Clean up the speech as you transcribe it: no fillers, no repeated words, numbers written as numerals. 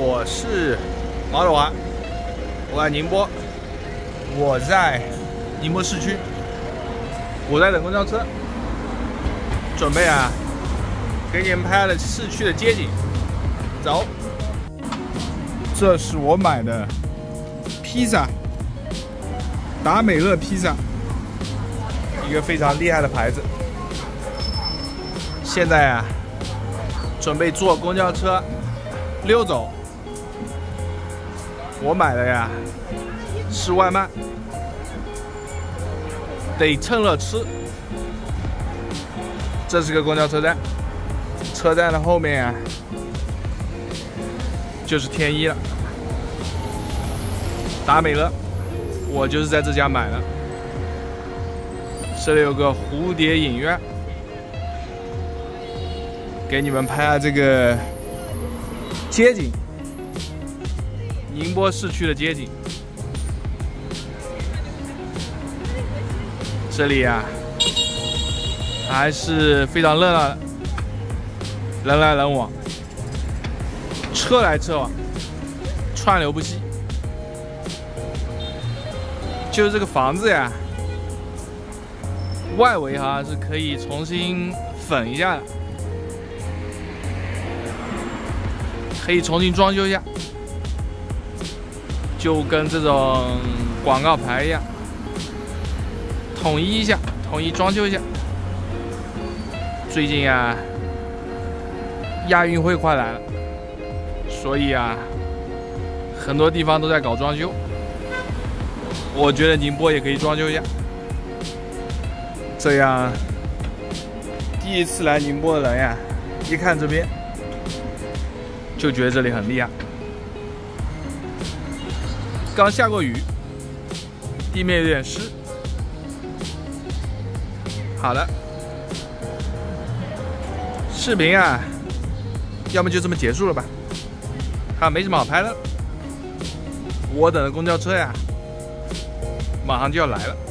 我是毛德华，我在宁波，我在宁波市区，我在等公交车，准备给你们拍的市区的街景。走，这是我买的披萨，达美乐披萨，一个非常厉害的牌子。现在准备坐公交车溜走。我买的是外卖，得趁热吃。这是个公交车站，车站的后面就是天一了。达美乐，我就是在这家买的。这里有个蝴蝶影院，给你们拍下这个街景，宁波市区的街景。这里还是非常热闹的，人来人往，车来车往，川流不息。就是这个房子外围是可以重新粉一下的，可以重新装修一下，就跟这种广告牌一样，统一一下，统一装修一下。最近亚运会快来了，所以很多地方都在搞装修。我觉得宁波也可以装修一下，这样第一次来宁波的人一看这边就觉得这里很厉害。刚下过雨，地面有点湿。好了，视频要么就这么结束了吧，没什么好拍的。我等的公交车马上就要来了。